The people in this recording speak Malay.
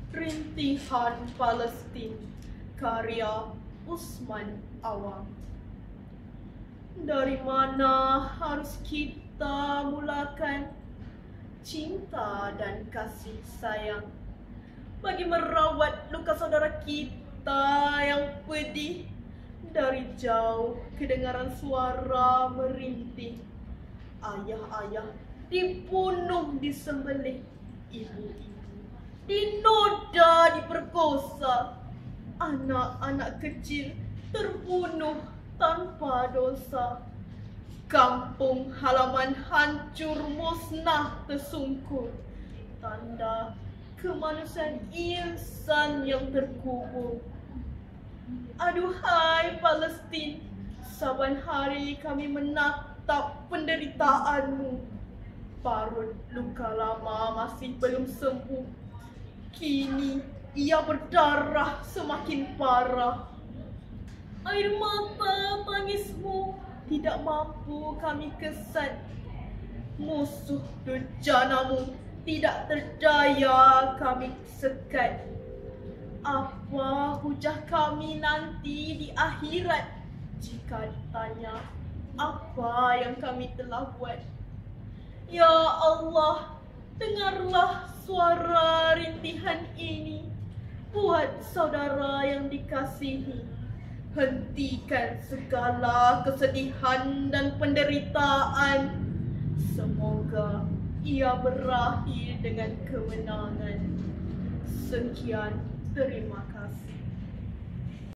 Rintihan Palestin, karya Usman Awang. Dari mana harus kita mulakan cinta dan kasih sayang bagi merawat luka saudara kita yang pedih? Dari jauh kedengaran suara merintih, ayah-ayah dibunuh, disembelih, ibu-ibu dinoda, diperkosa, anak-anak kecil terbunuh tanpa dosa. Kampung halaman hancur, musnah, tersungkur, tanda kemanusiaan insan yang terkubur. Aduhai Palestin, saban hari kami menatap penderitaanmu. Parut luka lama masih belum sembuh, kini ia berdarah semakin parah. Air mata tangismu tidak mampu kami kesan, musuh durjanamu tidak terdaya kami sekat. Apa hujah kami nanti di akhirat jika ditanya apa yang kami telah buat? Ya Allah, dengarlah suara rintihan ini buat saudara yang dikasihi. Hentikan segala kesedihan dan penderitaan. Semoga ia berakhir dengan kemenangan. Sekian, terima kasih.